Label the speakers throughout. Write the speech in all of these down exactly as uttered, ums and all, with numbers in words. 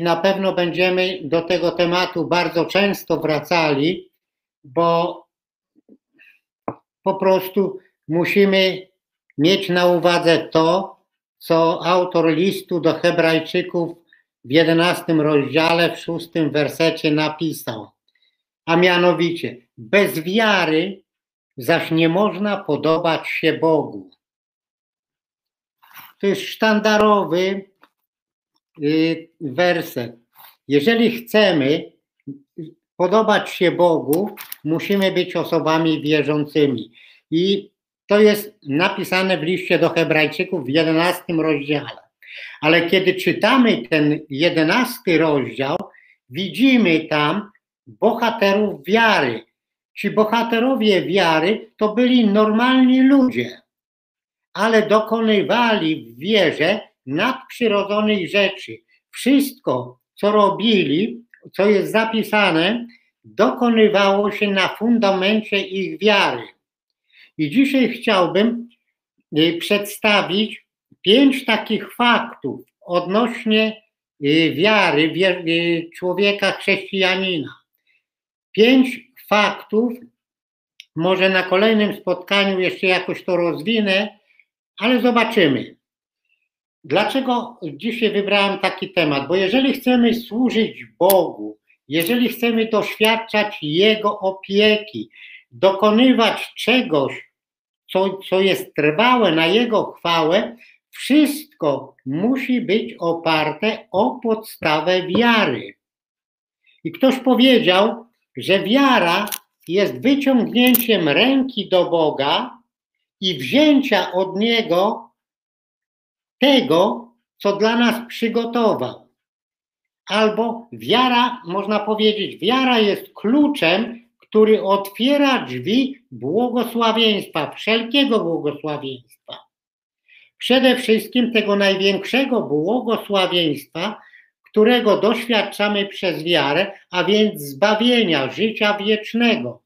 Speaker 1: na pewno będziemy do tego tematu bardzo często wracali, bo po prostu musimy mieć na uwadze to, co autor listu do Hebrajczyków w jedenastym rozdziale, w szóstym wersecie napisał. A mianowicie, bez wiary zaś nie można podobać się Bogu. To jest sztandarowy y, werset. Jeżeli chcemy podobać się Bogu, musimy być osobami wierzącymi. I to jest napisane w liście do Hebrajczyków w jedenastym rozdziale. Ale kiedy czytamy ten jedenasty rozdział, widzimy tam bohaterów wiary. Ci bohaterowie wiary to byli normalni ludzie, ale dokonywali w wierze nadprzyrodzonych rzeczy. Wszystko, co robili, co jest zapisane, dokonywało się na fundamencie ich wiary. I dzisiaj chciałbym przedstawić pięć takich faktów odnośnie wiary człowieka chrześcijanina. Pięć faktów, może na kolejnym spotkaniu jeszcze jakoś to rozwinę, ale zobaczymy. Dlaczego dzisiaj wybrałem taki temat? Bo jeżeli chcemy służyć Bogu, jeżeli chcemy doświadczać Jego opieki, dokonywać czegoś, co, co jest trwałe na Jego chwałę, wszystko musi być oparte o podstawę wiary. I ktoś powiedział, że wiara jest wyciągnięciem ręki do Boga i wzięcia od Niego tego, co dla nas przygotował. Albo wiara, można powiedzieć, wiara jest kluczem, który otwiera drzwi błogosławieństwa, wszelkiego błogosławieństwa. Przede wszystkim tego największego błogosławieństwa, którego doświadczamy przez wiarę, a więc zbawienia, życia wiecznego.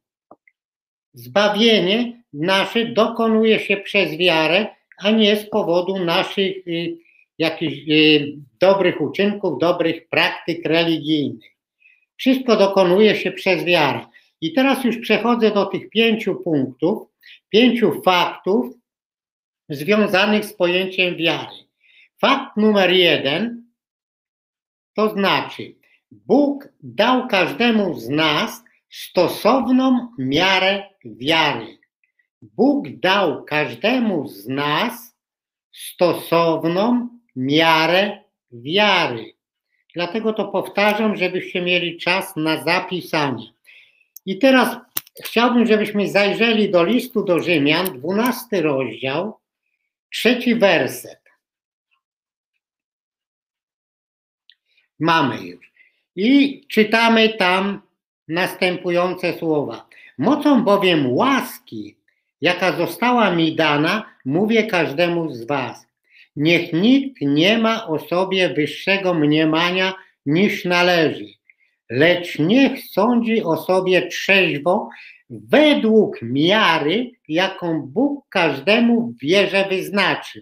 Speaker 1: Zbawienie nasze dokonuje się przez wiarę, a nie z powodu naszych y, jakichś y, dobrych uczynków, dobrych praktyk religijnych. Wszystko dokonuje się przez wiarę. I teraz już przechodzę do tych pięciu punktów, pięciu faktów związanych z pojęciem wiary. Fakt numer jeden, to znaczy, Bóg dał każdemu z nas stosowną miarę wiary. Bóg dał każdemu z nas stosowną miarę wiary. Dlatego to powtarzam, żebyście mieli czas na zapisanie. I teraz chciałbym, żebyśmy zajrzeli do listu do Rzymian, dwunasty rozdział, trzeci werset. Mamy już. I czytamy tam następujące słowa. Mocą bowiem łaski, jaka została mi dana, mówię każdemu z was. Niech nikt nie ma o sobie wyższego mniemania niż należy, lecz niech sądzi o sobie trzeźwo według miary, jaką Bóg każdemu w wierze wyznaczył.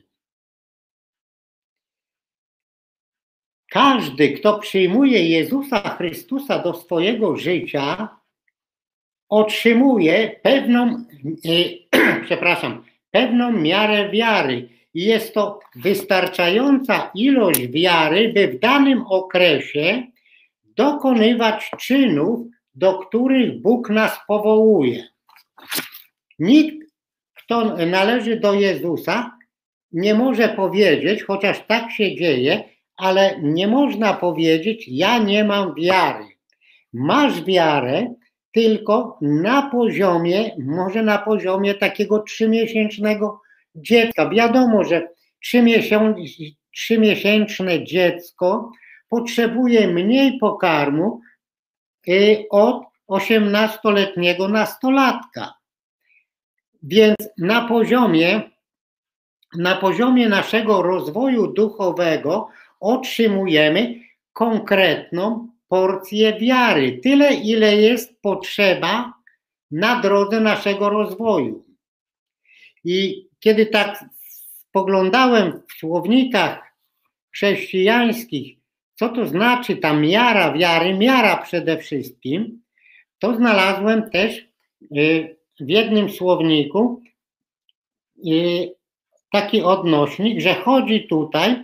Speaker 1: Każdy, kto przyjmuje Jezusa Chrystusa do swojego życia, otrzymuje pewną, e, przepraszam, pewną miarę wiary. I jest to wystarczająca ilość wiary, by w danym okresie dokonywać czynów, do których Bóg nas powołuje. Nikt, kto należy do Jezusa, nie może powiedzieć, chociaż tak się dzieje, ale nie można powiedzieć, ja nie mam wiary. Masz wiarę tylko na poziomie, może na poziomie takiego trzymiesięcznego dziecka. Wiadomo, że trzymiesięczne dziecko potrzebuje mniej pokarmu od osiemnastoletniego nastolatka. Więc na poziomie, na poziomie naszego rozwoju duchowego otrzymujemy konkretną porcję wiary. Tyle, ile jest potrzeba na drodze naszego rozwoju. I kiedy tak spoglądałem w słownikach chrześcijańskich, co to znaczy ta miara wiary, miara przede wszystkim, to znalazłem też w jednym słowniku taki odnośnik, że chodzi tutaj,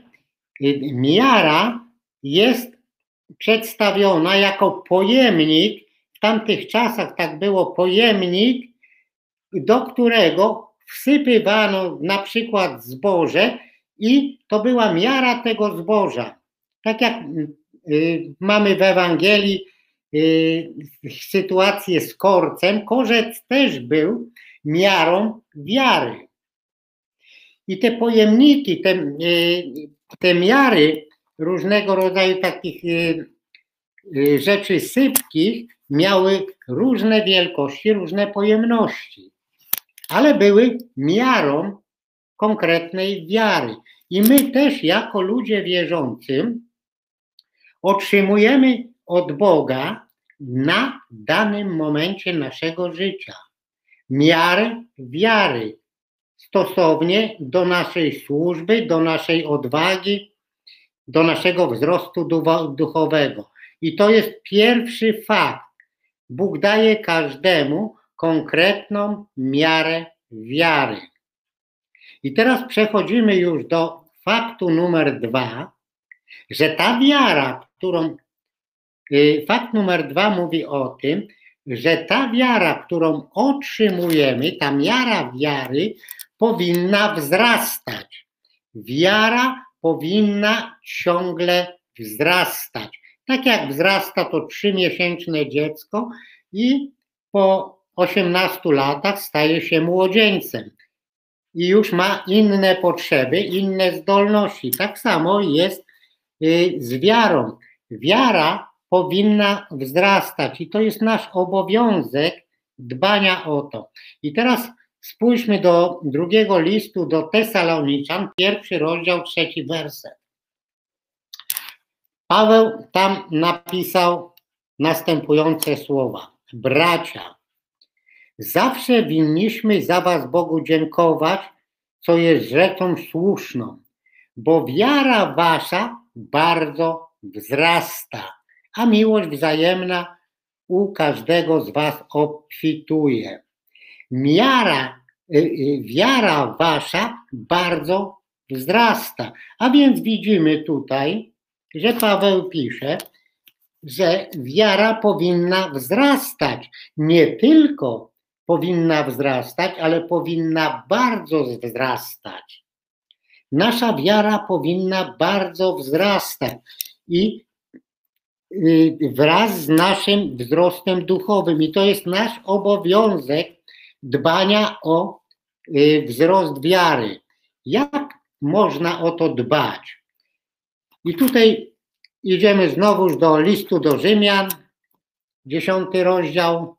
Speaker 1: miara jest przedstawiona jako pojemnik, w tamtych czasach tak było, pojemnik, do którego wsypywano na przykład zboże i to była miara tego zboża. Tak jak y, mamy w Ewangelii y, sytuację z korcem, korzec też był miarą wiary. I te pojemniki, te, y, te miary różnego rodzaju takich y, y, rzeczy sypkich miały różne wielkości, różne pojemności, ale były miarą konkretnej wiary. I my też jako ludzie wierzący otrzymujemy od Boga na danym momencie naszego życia miarę wiary stosownie do naszej służby, do naszej odwagi, do naszego wzrostu duchowego. I to jest pierwszy fakt. Bóg daje każdemu konkretną miarę wiary. I teraz przechodzimy już do faktu numer dwa, że ta wiara, którą, fakt numer dwa mówi o tym, że ta wiara, którą otrzymujemy, ta miara wiary powinna wzrastać. Wiara powinna ciągle wzrastać. Tak jak wzrasta to trzymiesięczne dziecko i po osiemnastu latach staje się młodzieńcem i już ma inne potrzeby, inne zdolności. Tak samo jest z wiarą. Wiara powinna wzrastać i to jest nasz obowiązek dbania o to. I teraz spójrzmy do drugiego listu do Tesaloniczan, pierwszy rozdział, trzeci werset. Paweł tam napisał następujące słowa. Bracia, zawsze winniśmy za was Bogu dziękować, co jest rzeczą słuszną, bo wiara wasza bardzo wzrasta, a miłość wzajemna u każdego z was obfituje. Miara, wiara wasza bardzo wzrasta. A więc widzimy tutaj, że Paweł pisze, że wiara powinna wzrastać. Nie tylko powinna wzrastać, ale powinna bardzo wzrastać. Nasza wiara powinna bardzo wzrastać i wraz z naszym wzrostem duchowym. I to jest nasz obowiązek dbania o wzrost wiary. Jak można o to dbać? I tutaj idziemy znowuż do listu do Rzymian, dziesiąty rozdział.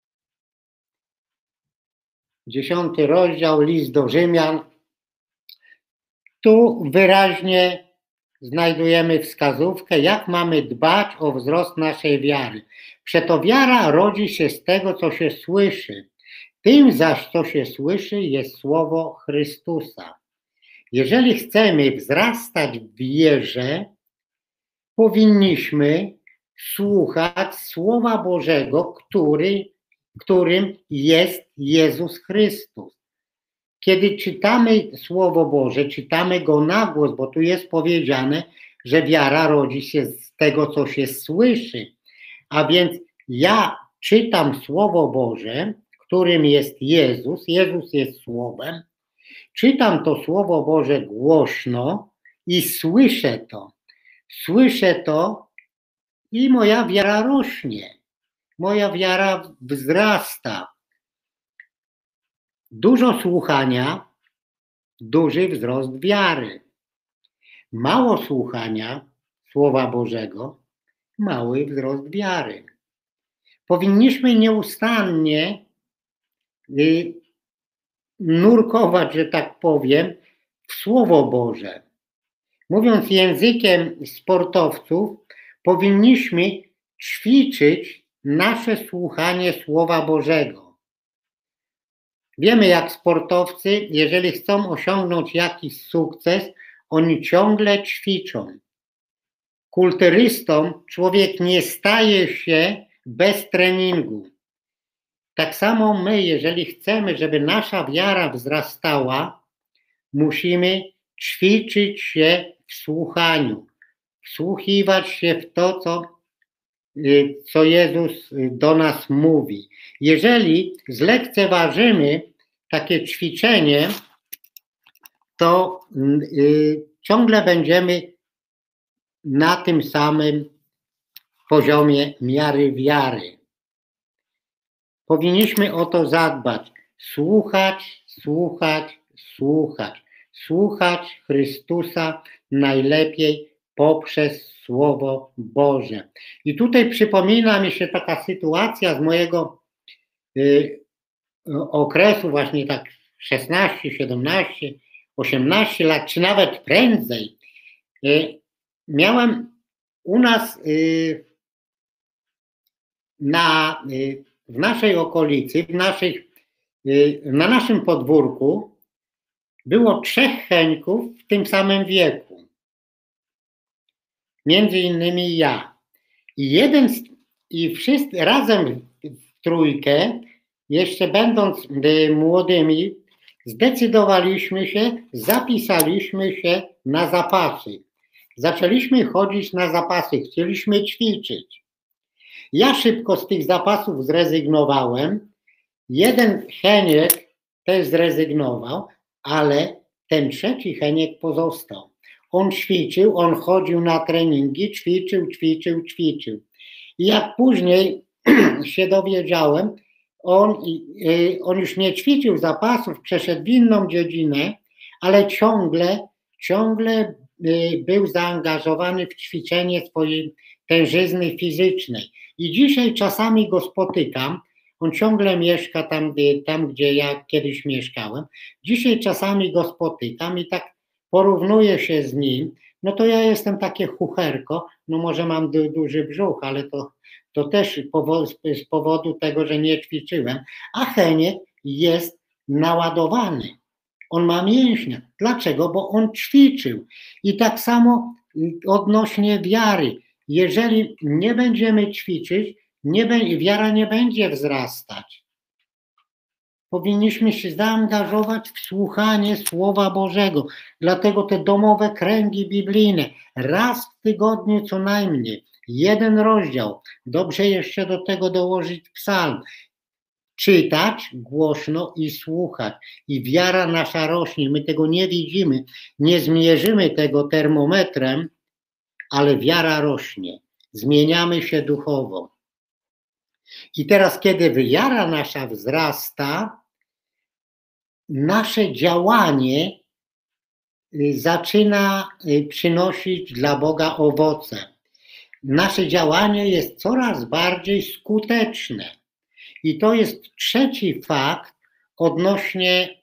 Speaker 1: Dziesiąty rozdział, list do Rzymian. Tu wyraźnie znajdujemy wskazówkę, jak mamy dbać o wzrost naszej wiary. Przeto wiara rodzi się z tego, co się słyszy. Tym zaś, co się słyszy, jest słowo Chrystusa. Jeżeli chcemy wzrastać w wierze, powinniśmy słuchać Słowa Bożego, który, którym jest Jezus Chrystus. Kiedy czytamy Słowo Boże, czytamy go na głos, bo tu jest powiedziane, że wiara rodzi się z tego, co się słyszy. A więc ja czytam Słowo Boże, którym jest Jezus, Jezus jest Słowem, czytam to Słowo Boże głośno i słyszę to. Słyszę to i moja wiara rośnie. Moja wiara wzrasta. Dużo słuchania, duży wzrost wiary. Mało słuchania Słowa Bożego, mały wzrost wiary. Powinniśmy nieustannie y, nurkować, że tak powiem, w Słowo Boże. Mówiąc językiem sportowców, powinniśmy ćwiczyć nasze słuchanie Słowa Bożego. Wiemy, jak sportowcy, jeżeli chcą osiągnąć jakiś sukces, oni ciągle ćwiczą. kulturystą człowiek nie staje się bez treningu. Tak samo my, jeżeli chcemy, żeby nasza wiara wzrastała, musimy ćwiczyć się w słuchaniu, wsłuchiwać się w to, co, co Jezus do nas mówi. Jeżeli zlekceważymy takie ćwiczenie, to y, ciągle będziemy na tym samym poziomie miary wiary. Powinniśmy o to zadbać. Słuchać, słuchać, słuchać. Słuchać Chrystusa najlepiej poprzez Słowo Boże. I tutaj przypomina mi się taka sytuacja z mojego y, okresu, właśnie tak szesnaście, siedemnaście, osiemnaście lat, czy nawet prędzej. Y, miałem u nas y, na, y, w naszej okolicy, w naszych, y, na naszym podwórku było trzech Heńków w tym samym wieku. Między innymi ja. I jeden z, i wszyscy razem w trójkę, jeszcze będąc y, młodymi, zdecydowaliśmy się, zapisaliśmy się na zapasy. Zaczęliśmy chodzić na zapasy, chcieliśmy ćwiczyć. Ja szybko z tych zapasów zrezygnowałem. Jeden Heniek też zrezygnował, ale ten trzeci Heniek pozostał. On ćwiczył, on chodził na treningi, ćwiczył, ćwiczył, ćwiczył. I jak później się dowiedziałem, on, on już nie ćwiczył zapasów, przeszedł w inną dziedzinę, ale ciągle, ciągle był zaangażowany w ćwiczenie swojej tężyzny fizycznej. I dzisiaj czasami go spotykam, on ciągle mieszka tam, tam, gdzie ja kiedyś mieszkałem. Dzisiaj czasami go spotykam i tak porównuję się z nim, no to ja jestem takie chucherko, no może mam du, duży brzuch, ale to, to też z powodu tego, że nie ćwiczyłem, a Heniek jest naładowany. On ma mięśnie. Dlaczego? Bo on ćwiczył. I tak samo odnośnie wiary. Jeżeli nie będziemy ćwiczyć, nie be, wiara nie będzie wzrastać. Powinniśmy się zaangażować w słuchanie Słowa Bożego. Dlatego te domowe kręgi biblijne, raz w tygodniu co najmniej, jeden rozdział. Dobrze jeszcze do tego dołożyć psalm. Czytać głośno i słuchać. I wiara nasza rośnie. My tego nie widzimy, nie zmierzymy tego termometrem, ale wiara rośnie. Zmieniamy się duchowo. I teraz, kiedy wiara nasza wzrasta, nasze działanie zaczyna przynosić dla Boga owoce. Nasze działanie jest coraz bardziej skuteczne. I to jest trzeci fakt odnośnie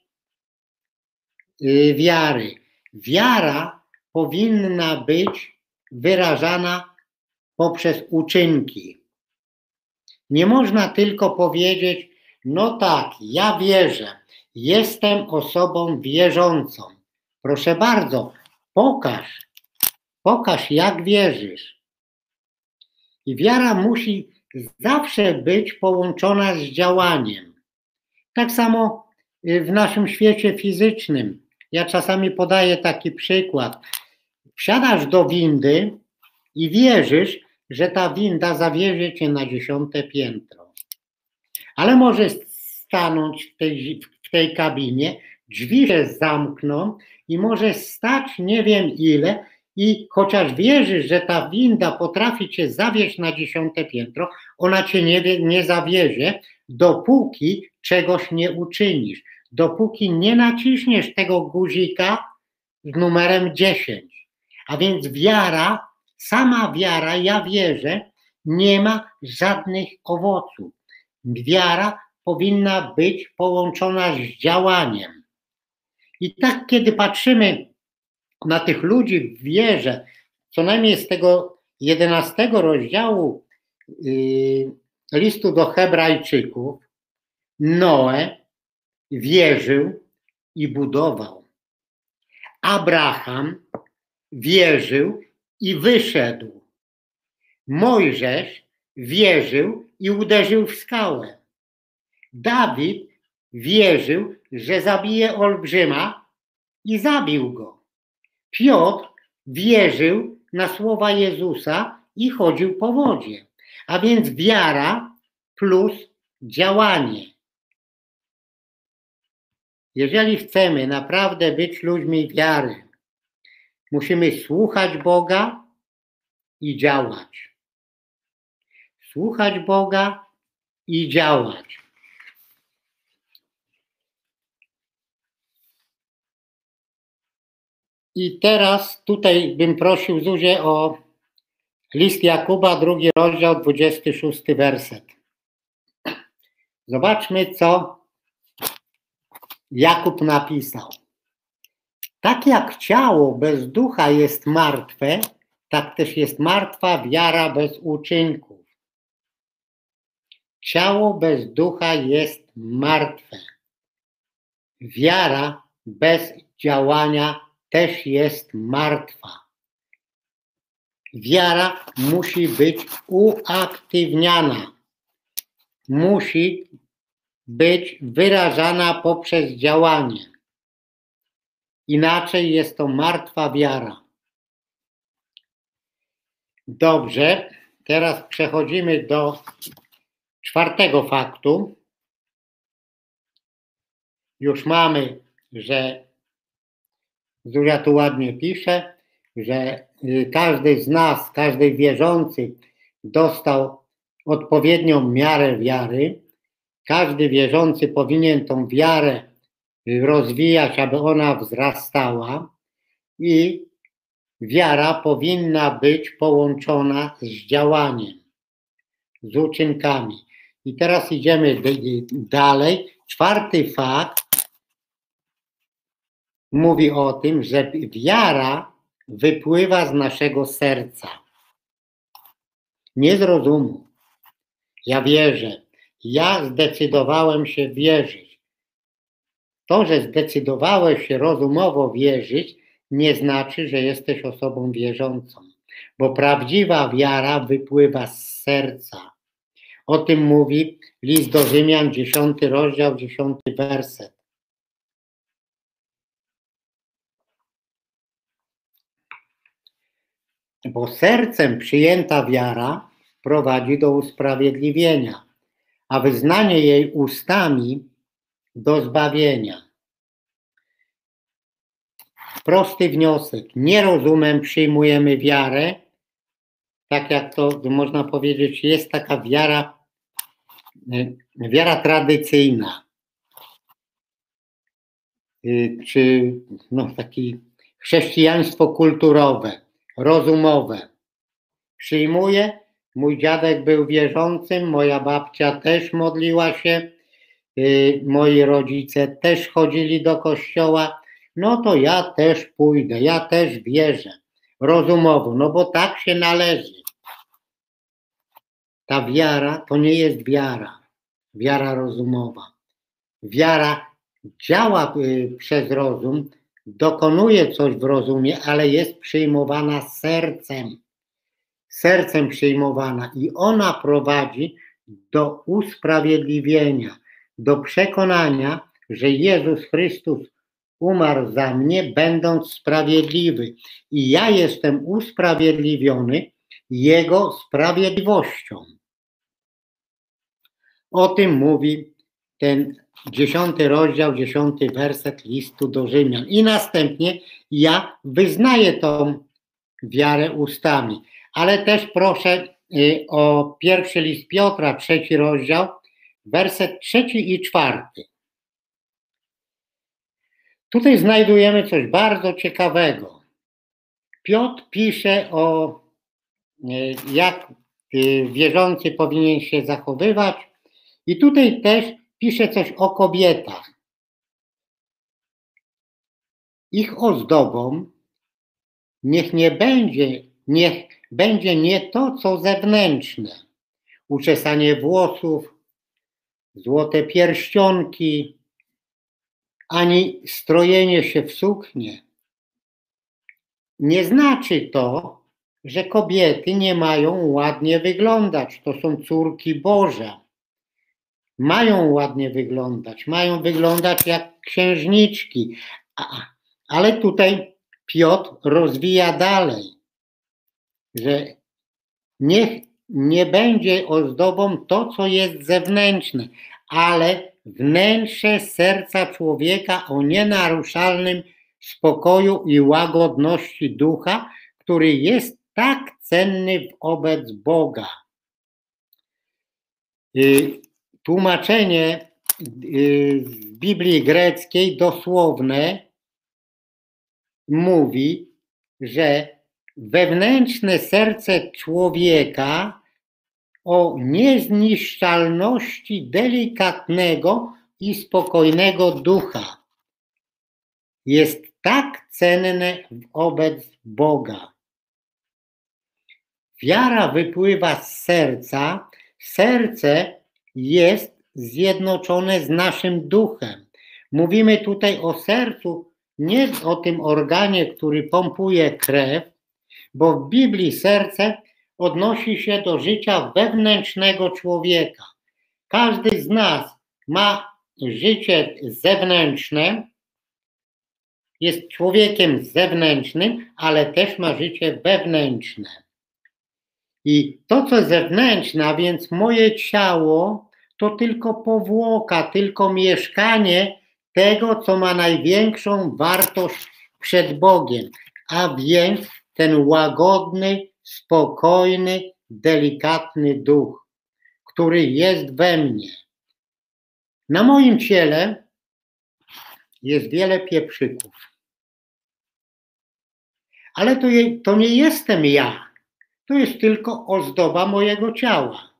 Speaker 1: wiary. Wiara powinna być wyrażana poprzez uczynki. Nie można tylko powiedzieć, no tak, ja wierzę, jestem osobą wierzącą. Proszę bardzo, pokaż, pokaż jak wierzysz. I wiara musi zawsze być połączona z działaniem. Tak samo w naszym świecie fizycznym. Ja czasami podaję taki przykład. Wsiadasz do windy i wierzysz, że ta winda zawiezie cię na dziesiąte piętro. Ale możesz stanąć w tej, w tej kabinie, drzwi się zamkną i możesz stać nie wiem ile i chociaż wierzysz, że ta winda potrafi cię zawieźć na dziesiąte piętro, ona cię nie, nie zawiezie, dopóki czegoś nie uczynisz. Dopóki nie naciśniesz tego guzika z numerem dziesięć. A więc wiara, sama wiara, ja wierzę, nie ma żadnych owoców. Wiara powinna być połączona z działaniem. I tak, kiedy patrzymy na tych ludzi w wierze, co najmniej z tego jedenastego rozdziału yy, listu do Hebrajczyków, Noe wierzył i budował. Abraham wierzył i wyszedł. Mojżesz wierzył i uderzył w skałę. Dawid wierzył, że zabije olbrzyma i zabił go. Piotr wierzył na słowa Jezusa i chodził po wodzie. A więc wiara plus działanie. Jeżeli chcemy naprawdę być ludźmi wiary, musimy słuchać Boga i działać. Słuchać Boga i działać. I teraz tutaj bym prosił Zuzię o list Jakuba, drugi rozdział, dwudziesty szósty werset. Zobaczmy, co Jakub napisał. Tak jak ciało bez ducha jest martwe, tak też jest martwa wiara bez uczynków. Ciało bez ducha jest martwe. Wiara bez działania też jest martwa. Wiara musi być uaktywniana. Musi być wyrażana poprzez działanie. Inaczej jest to martwa wiara. Dobrze, teraz przechodzimy do czwartego faktu. Już mamy, że Zuzia tu ładnie pisze, że każdy z nas, każdy wierzący dostał odpowiednią miarę wiary. Każdy wierzący powinien tą wiarę rozwijać, aby ona wzrastała i wiara powinna być połączona z działaniem, z uczynkami. I teraz idziemy dalej. Czwarty fakt mówi o tym, że wiara wypływa z naszego serca. Nie z rozumu. Ja wierzę. Ja zdecydowałem się wierzyć. To, że zdecydowałeś się rozumowo wierzyć, nie znaczy, że jesteś osobą wierzącą. Bo prawdziwa wiara wypływa z serca. O tym mówi list do Rzymian, dziesiąty rozdział, dziesiąty werset. Bo sercem przyjęta wiara prowadzi do usprawiedliwienia, a wyznanie jej ustami do zbawienia. Prosty wniosek. Nie rozumem przyjmujemy wiarę, tak jak to można powiedzieć, jest taka wiara, wiara tradycyjna, czy no, taki chrześcijaństwo kulturowe, rozumowe. Przyjmuję, mój dziadek był wierzącym, moja babcia też modliła się, yy, moi rodzice też chodzili do kościoła, no to ja też pójdę, ja też wierzę, rozumowo, no bo tak się należy. Ta wiara to nie jest wiara, wiara rozumowa. Wiara działa yy, przez rozum, dokonuje coś w rozumie, ale jest przyjmowana sercem. Sercem przyjmowana i ona prowadzi do usprawiedliwienia, do przekonania, że Jezus Chrystus umarł za mnie, będąc sprawiedliwy. I ja jestem usprawiedliwiony Jego sprawiedliwością. O tym mówi ten dziesiąty rozdział, dziesiąty werset listu do Rzymian. I następnie ja wyznaję tą wiarę ustami. Ale też proszę o pierwszy list Piotra, trzeci rozdział, werset trzeci i czwarty. Tutaj znajdujemy coś bardzo ciekawego. Piotr pisze o jak wierzący powinien się zachowywać i tutaj też pisze coś o kobietach. Ich ozdobą niech nie będzie, niech będzie nie to, co zewnętrzne. Uczesanie włosów, złote pierścionki, ani strojenie się w suknię. Nie znaczy to, że kobiety nie mają ładnie wyglądać. To są córki Boże. Mają ładnie wyglądać, mają wyglądać jak księżniczki. Ale tutaj Piotr rozwija dalej, że niech nie będzie ozdobą to, co jest zewnętrzne, ale wnętrze serca człowieka o nienaruszalnym spokoju i łagodności ducha, który jest tak cenny wobec Boga. Tłumaczenie z Biblii greckiej dosłowne mówi, że wewnętrzne serce człowieka o niezniszczalności delikatnego i spokojnego ducha jest tak cenne wobec Boga. Wiara wypływa z serca, serce jest zjednoczone z naszym duchem. Mówimy tutaj o sercu, nie o tym organie, który pompuje krew, bo w Biblii serce odnosi się do życia wewnętrznego człowieka. Każdy z nas ma życie zewnętrzne, jest człowiekiem zewnętrznym, ale też ma życie wewnętrzne. I to, co zewnętrzne, a więc moje ciało, to tylko powłoka, tylko mieszkanie tego, co ma największą wartość przed Bogiem, a więc ten łagodny, spokojny, delikatny duch, który jest we mnie. Na moim ciele jest wiele pieprzyków, ale to, je, to nie jestem ja. To jest tylko ozdoba mojego ciała.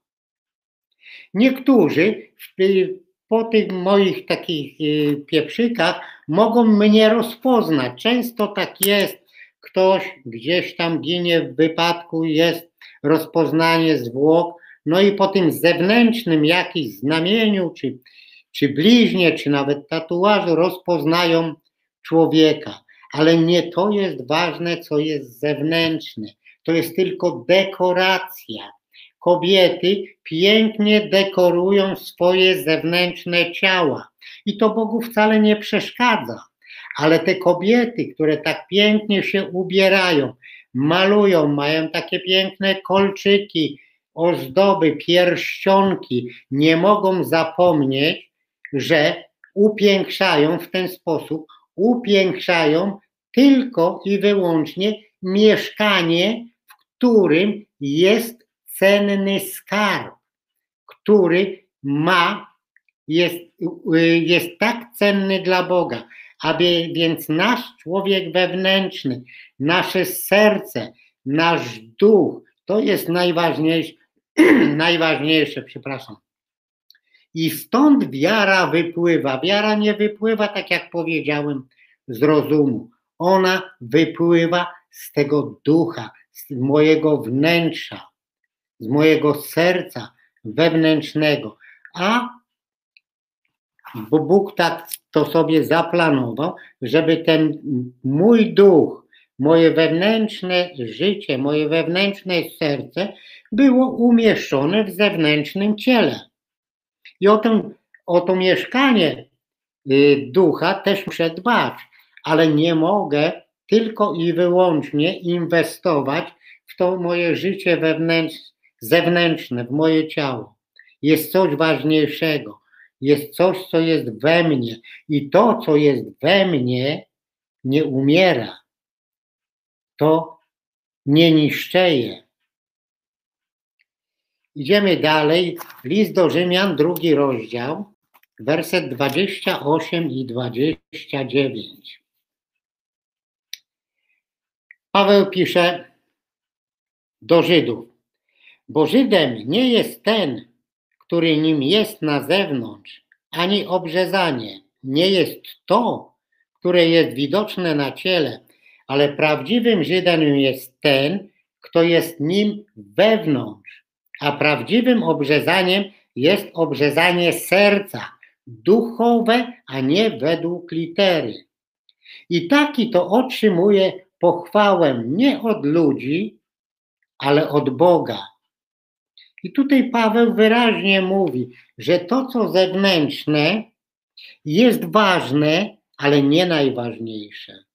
Speaker 1: Niektórzy po tych moich takich pieprzykach mogą mnie rozpoznać. Często tak jest. Ktoś gdzieś tam ginie w wypadku, jest rozpoznanie zwłok. No i po tym zewnętrznym jakimś znamieniu, czy, czy bliźnie, czy nawet tatuażu rozpoznają człowieka. Ale nie to jest ważne, co jest zewnętrzne. To jest tylko dekoracja. Kobiety pięknie dekorują swoje zewnętrzne ciała i to Bogu wcale nie przeszkadza. Ale te kobiety, które tak pięknie się ubierają, malują, mają takie piękne kolczyki, ozdoby, pierścionki, nie mogą zapomnieć, że upiększają w ten sposób, upiększają tylko i wyłącznie mieszkanie, w którym jest cenny skarb, który ma, jest, jest tak cenny dla Boga. A więc nasz człowiek wewnętrzny, nasze serce, nasz duch, to jest najważniejsze, najważniejsze, przepraszam. I stąd wiara wypływa. Wiara nie wypływa, tak jak powiedziałem, z rozumu. Ona wypływa z tego ducha, z mojego wnętrza, z mojego serca wewnętrznego. A bo Bóg tak to sobie zaplanował, żeby ten mój duch, moje wewnętrzne życie, moje wewnętrzne serce było umieszczone w zewnętrznym ciele. I o to, o to mieszkanie ducha też muszę dbać, ale nie mogę tylko i wyłącznie inwestować w to moje życie wewnętrzne, zewnętrzne, w moje ciało. Jest coś ważniejszego. Jest coś, co jest we mnie i to, co jest we mnie, nie umiera. To nie niszczeje. Idziemy dalej. List do Rzymian, drugi rozdział, werset dwadzieścia osiem i dwadzieścia dziewięć. Paweł pisze do Żydów: bo Żydem nie jest ten, który nim jest na zewnątrz, ani obrzezanie nie jest to, które jest widoczne na ciele, ale prawdziwym Żydem jest ten, kto jest nim wewnątrz, a prawdziwym obrzezaniem jest obrzezanie serca, duchowe, a nie według litery. I taki to otrzymuje pochwałę nie od ludzi, ale od Boga. I tutaj Paweł wyraźnie mówi, że to, co zewnętrzne, jest ważne, ale nie najważniejsze.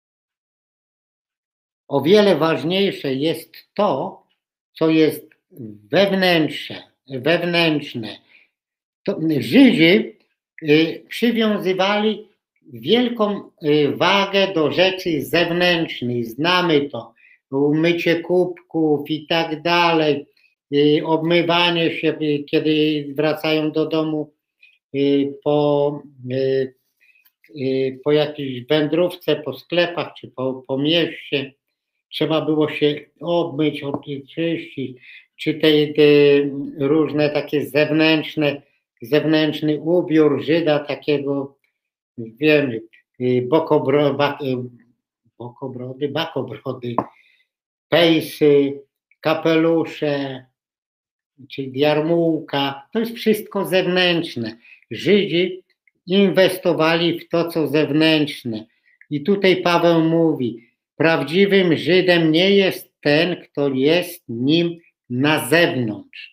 Speaker 1: O wiele ważniejsze jest to, co jest wewnętrzne. wewnętrzne. To Żydzi y, przywiązywali wielką y, wagę do rzeczy zewnętrznych. Znamy to. Mycie kubków i tak dalej. Y, obmywanie się, y, kiedy wracają do domu y, po, y, y, po jakiejś wędrówce, po sklepach czy po, po mieście. Trzeba było się obmyć, oczyścić, czy te, te różne takie zewnętrzne, zewnętrzny ubiór Żyda takiego, wiem, bokobro, bak, bokobrody, bakobrody, pejsy, kapelusze, czyli jarmułka, to jest wszystko zewnętrzne. Żydzi inwestowali w to, co zewnętrzne. I tutaj Paweł mówi, prawdziwym Żydem nie jest ten, kto jest nim na zewnątrz.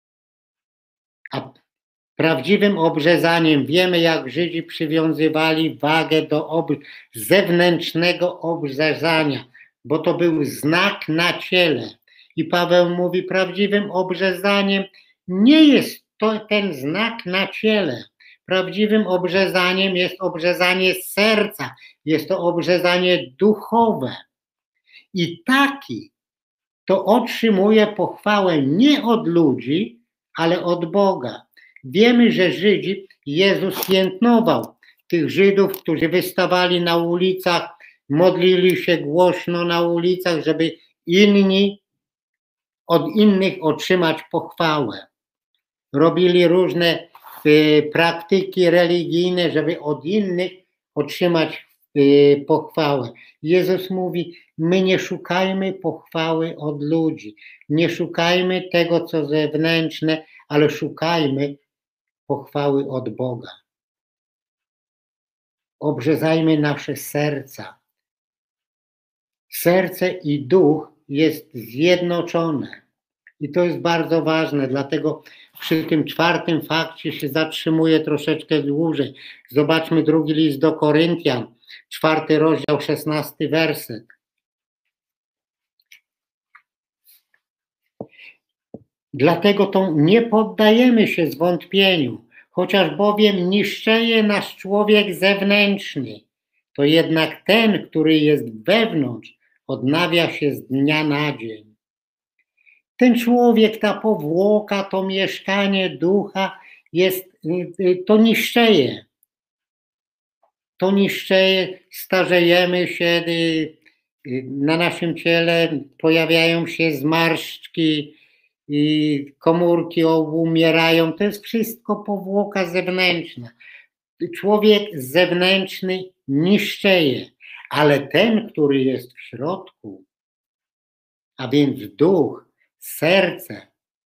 Speaker 1: A prawdziwym obrzezaniem, wiemy jak Żydzi przywiązywali wagę do ob zewnętrznego obrzezania, bo to był znak na ciele. I Paweł mówi, prawdziwym obrzezaniem nie jest to ten znak na ciele. Prawdziwym obrzezaniem jest obrzezanie serca, jest to obrzezanie duchowe. I taki to otrzymuje pochwałę nie od ludzi, ale od Boga. Wiemy, że Żydzi, Jezus piętnował tych Żydów, którzy wystawali na ulicach, modlili się głośno na ulicach, żeby inni od innych otrzymać pochwałę. Robili różne y, praktyki religijne, żeby od innych otrzymać y, pochwałę. Jezus mówi, my nie szukajmy pochwały od ludzi, nie szukajmy tego, co zewnętrzne, ale szukajmy pochwały od Boga. Obrzezajmy nasze serca. Serce i duch jest zjednoczone. I to jest bardzo ważne, dlatego przy tym czwartym fakcie się zatrzymuję troszeczkę dłużej. Zobaczmy drugi list do Koryntian, czwarty rozdział, szesnasty werset. Dlatego to nie poddajemy się zwątpieniu, chociaż bowiem niszczeje nasz człowiek zewnętrzny, to jednak ten, który jest wewnątrz, odnawia się z dnia na dzień. Ten człowiek, ta powłoka, to mieszkanie ducha jest, to niszczeje. To niszczeje, starzejemy się, na naszym ciele pojawiają się zmarszczki, i komórki obumierają. To jest wszystko powłoka zewnętrzna. Człowiek zewnętrzny niszczeje, ale ten, który jest w środku, a więc duch, serce,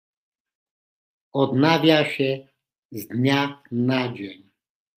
Speaker 1: odnawia się z dnia na dzień.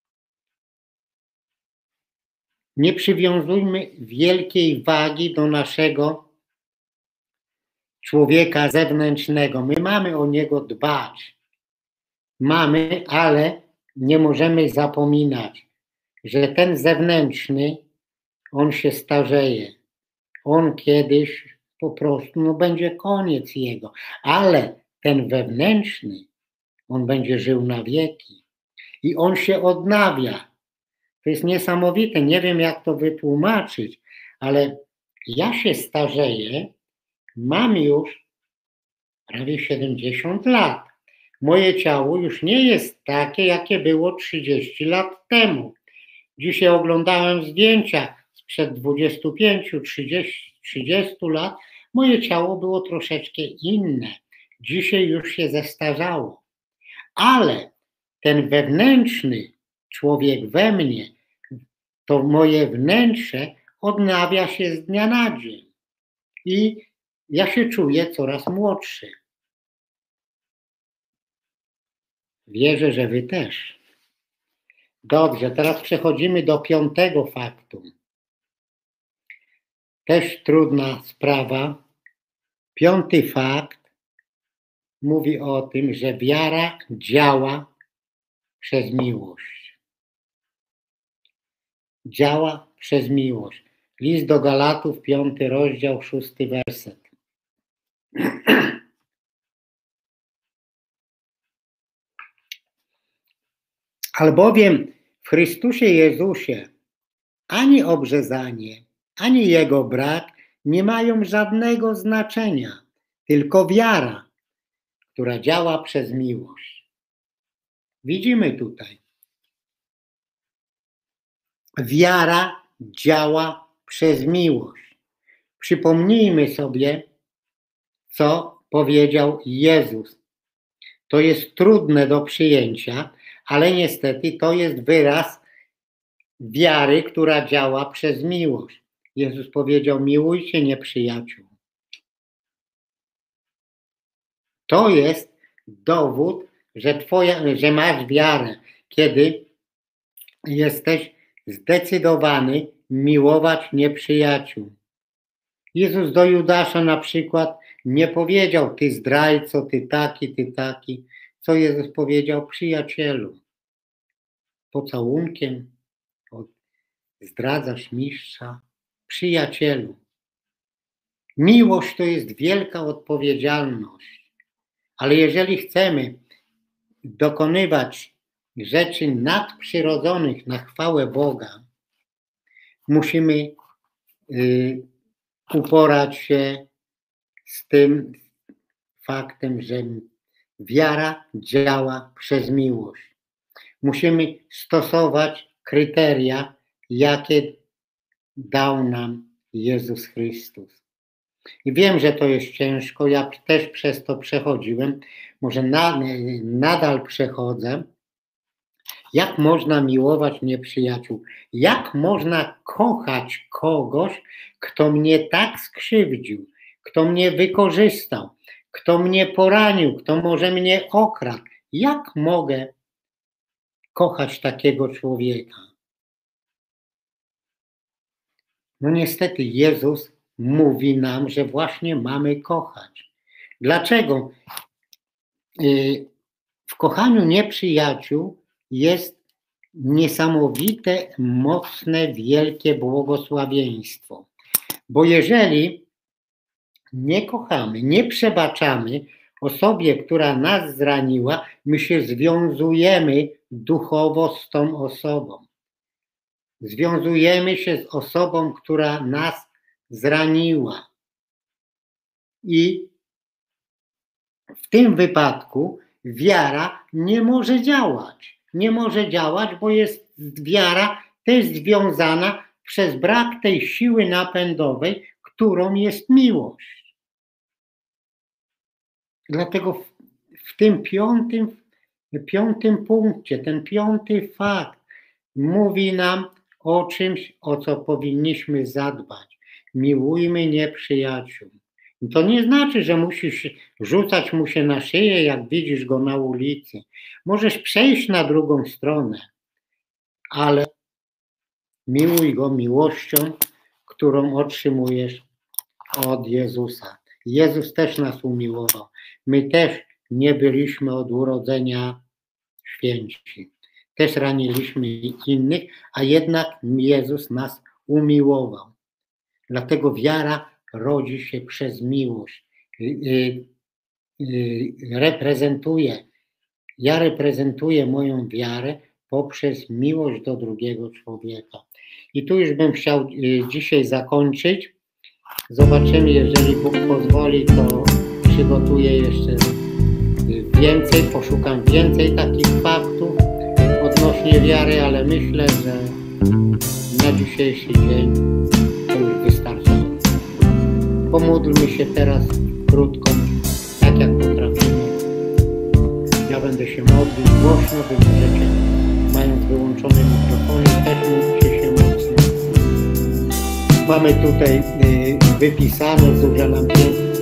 Speaker 1: Nie przywiązujmy wielkiej wagi do naszego człowieka zewnętrznego. My mamy o niego dbać. Mamy, ale nie możemy zapominać, że ten zewnętrzny, on się starzeje. On kiedyś po prostu, no będzie koniec jego. Ale ten wewnętrzny, on będzie żył na wieki. I on się odnawia. To jest niesamowite. Nie wiem, jak to wytłumaczyć, ale ja się starzeję, mam już prawie siedemdziesiąt lat. Moje ciało już nie jest takie, jakie było trzydzieści lat temu. Dzisiaj oglądałem zdjęcia sprzed dwudziestu pięciu, trzydziestu lat. Moje ciało było troszeczkę inne. Dzisiaj już się zestarzało. Ale ten wewnętrzny człowiek we mnie, to moje wnętrze odnawia się z dnia na dzień. I ja się czuję coraz młodszy. Wierzę, że wy też. Dobrze, teraz przechodzimy do piątego faktu. Też trudna sprawa. Piąty fakt mówi o tym, że wiara działa przez miłość. Działa przez miłość. List do Galatów, piąty rozdział, szósty werset. Albowiem w Chrystusie Jezusie ani obrzezanie, ani jego brak nie mają żadnego znaczenia, tylko wiara, która działa przez miłość. Widzimy tutaj. Wiara działa przez miłość. Przypomnijmy sobie, co powiedział Jezus. To jest trudne do przyjęcia, ale niestety to jest wyraz wiary, która działa przez miłość. Jezus powiedział: miłujcie nieprzyjaciół. To jest dowód, że, twoja, że masz wiarę, kiedy jesteś zdecydowany miłować nieprzyjaciół. Jezus do Judasza na przykład nie powiedział: ty zdrajco, ty taki, ty taki. Co Jezus powiedział? Przyjacielu, pocałunkiem zdradzasz mistrza. Przyjacielu. Miłość to jest wielka odpowiedzialność, ale jeżeli chcemy dokonywać rzeczy nadprzyrodzonych na chwałę Boga, musimy y, uporać się z tym faktem, że wiara działa przez miłość. Musimy stosować kryteria, jakie dał nam Jezus Chrystus. I wiem, że to jest ciężko, ja też przez to przechodziłem, może na, nadal przechodzę. Jak można miłować nieprzyjaciół? Jak można kochać kogoś, kto mnie tak skrzywdził, kto mnie wykorzystał, kto mnie poranił, kto może mnie okradł? Jak mogę kochać takiego człowieka? No niestety Jezus mówi nam, że właśnie mamy kochać. Dlaczego? W kochaniu nieprzyjaciół jest niesamowite, mocne, wielkie błogosławieństwo. Bo jeżeli nie kochamy, nie przebaczamy osobie, która nas zraniła, my się związujemy duchowo z tą osobą. Związujemy się z osobą, która nas zraniła. I w tym wypadku wiara nie może działać. Nie może działać, bo jest wiara też związana przez brak tej siły napędowej, którą jest miłość. Dlatego w, w tym piątym, piątym punkcie, ten piąty fakt mówi nam o czymś, o co powinniśmy zadbać. Miłujmy nieprzyjaciół. To nie znaczy, że musisz rzucać mu się na szyję, jak widzisz go na ulicy. Możesz przejść na drugą stronę, ale miłuj go miłością, którą otrzymujesz od Jezusa. Jezus też nas umiłował. My też nie byliśmy od urodzenia święci. Też raniliśmy innych, a jednak Jezus nas umiłował. Dlatego wiara rodzi się przez miłość. Reprezentuje, ja reprezentuję moją wiarę poprzez miłość do drugiego człowieka. I tu już bym chciał dzisiaj zakończyć. Zobaczymy, jeżeli Bóg pozwoli, to przygotuję jeszcze więcej, poszukam więcej takich faktów odnośnie wiary, ale myślę, że na dzisiejszy dzień to już wystarcza. Pomódlmy się teraz krótko, tak jak potrafimy. Ja będę się modlił głośno, wy możecie, mając wyłączone mikrofony, też módlcie się mocno. Mamy tutaj y, wypisane, zuże nam piękne